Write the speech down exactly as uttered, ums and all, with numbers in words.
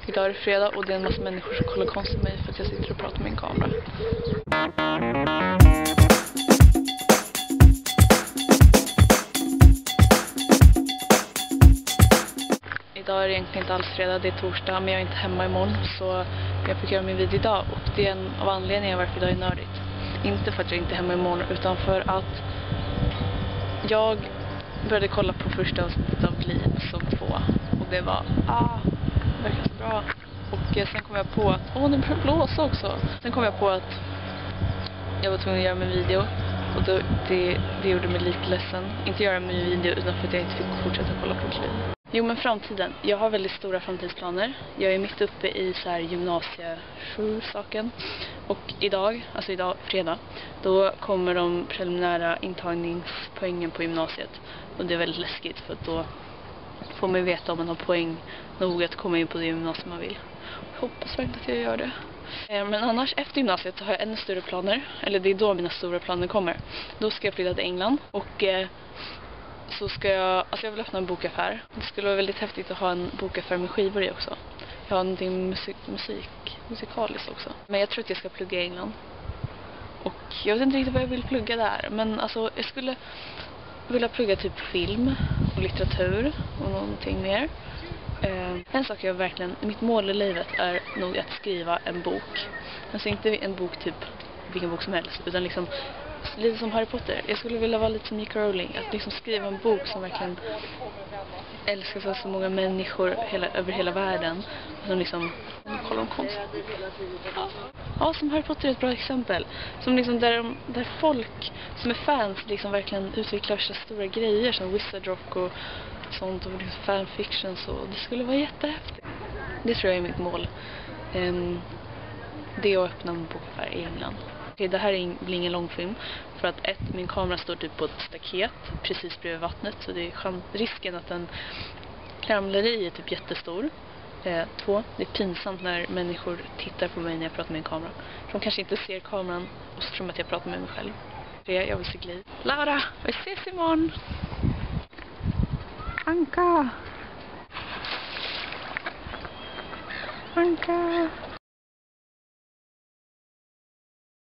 Idag är det fredag och det är en massa människor som kollar konstigt på mig för att jag sitter och pratar med en kamera. Idag är det egentligen inte alls fredag, det är torsdag, men jag är inte hemma imorgon, så jag fick göra min video idag. Och det är en av anledningarna varför idag är nördigt. Inte för att jag inte är hemma imorgon, utan för att jag började kolla på första avsnittet av Glee, säsong två. Och det var, ah, det verkar så bra. Och sen kom jag på att, åh, den börjar blåsa också. Sen kom jag på att jag var tvungen att göra min video. Och då, det, det gjorde mig lite ledsen. Inte göra min video utan för att jag inte fick fortsätta kolla på Glee. Jo, men framtiden. Jag har väldigt stora framtidsplaner. Jag är mitt uppe i så här gymnasie sju saken. Och idag, alltså idag fredag, då kommer de preliminära intagningspoängen på gymnasiet. Och det är väldigt läskigt för att då får man veta om man har poäng nog att komma in på det gymnasium man vill. Jag hoppas verkligen att jag gör det. Men annars, efter gymnasiet så har jag ännu större planer. Eller det är då mina stora planer kommer. Då ska jag flytta till England. Och eh, så ska jag, alltså jag vill öppna en bokaffär. Det skulle vara väldigt häftigt att ha en bokaffär med skivor i också. Jag har någonting musik, musik, musikaliskt också. Men jag tror att jag ska plugga i England. Och jag vet inte riktigt vad jag vill plugga där. Men alltså jag skulle vilja plugga typ film och litteratur och någonting mer. Uh, en sak jag verkligen, mitt mål i livet är nog att skriva en bok. Alltså inte en bok typ vilken bok som helst, utan liksom lite som Harry Potter. Jag skulle vilja vara lite som J K Rowling, att liksom skriva en bok som verkligen älskas av så många människor hela, över hela världen. Och som liksom, kollar om konst. Ja. ja, som Harry Potter är ett bra exempel. Som liksom där, de, där folk som är fans liksom verkligen utvecklar så stora grejer som Wizard Rock och sånt och liksom fanfiction, så det skulle vara jättehäftigt. Det tror jag är mitt mål. Um, det är att öppna en bokaffär i England. Okay, det här är blir ingen långfilm för att ett, min kamera står typ på ett staket precis bredvid vattnet, så det är risken att den ramlar i är typ jättestor. Eh, två, det är pinsamt när människor tittar på mig när jag pratar med en kamera. De kanske inte ser kameran och så tror de att jag pratar med mig själv. Tre, jag vill se Glee. Laura, vi ses imorgon! Anka! Anka!